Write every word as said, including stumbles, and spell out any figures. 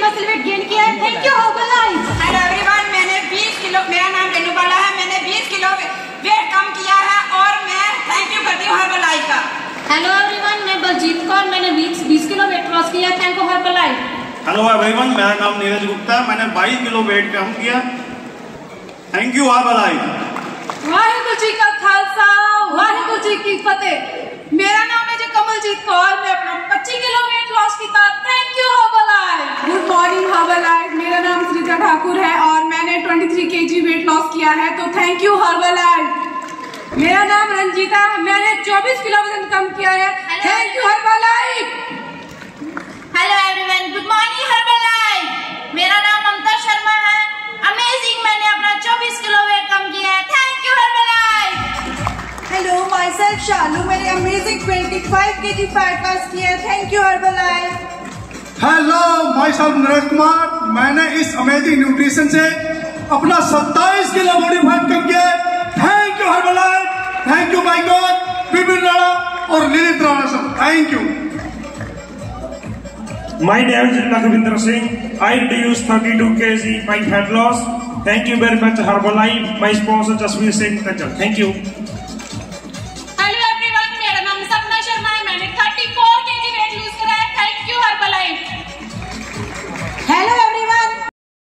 Muscle wait gain किया है। Thank you Herbalife. Hello everyone, मैंने बीस किलो, मेरा नाम रेनू बाला है, मैंने बीस किलो वेट कम किया है और मैं थैंक यू करती हूँ हर्बलाइफ का। हेलो एवरीवन, मैं बलजीत कौर, मैंने बीस किलो वेट लॉस किया। Thank you Herbalife. Hello everyone, मेरा नाम नीरज गुप्ता है, मैंने बाईस किलो वेट कम किया। Thank you Herbalife. Waheguru ji का खालसा, वाहिगुरु जी की फतेह। मेरा नाम है जी कमलजीत कौर, मैं अपना पच्चीस किलो वेट लॉस किया। Thank you Herbalife. Good morning Herbalife, मेरा नाम श्रीता ठाकुर है और मैंने तेईस केजी वेट लॉस किया है, तो थैंक यू हर्बलाइफ। मेरा नाम रंजीता है, मैंने चौबीस किलो वजन कम किया है। Thank you Herbalife. Hello everyone, good morning Herbalife. मेरा नाम ममता शर्मा है, अमेजिंग, मैंने अपना चौबीस किलो वेट कम किया है। Thank you Herbalife. Hello, myself Shalu, मैंने अमेजिंग पच्चीस केजी फैट लॉस किया है। Thank you Herbalife. Hello, myself Naresh Kumar, मैंने इस अमेजिंग न्यूट्रिशन से अपना सत्ताईस किलो बॉडी फैट कम किया है। Thank you Herbalife. Thank you my god, Vipin Rana और Lalit Rana sir, thank you. My name is Lakwinder Singh. I reduced thirty-two kilograms by fat loss. Thank you very much Herbalife, my sponsor Jasveer Singh Kanjal. Thank you.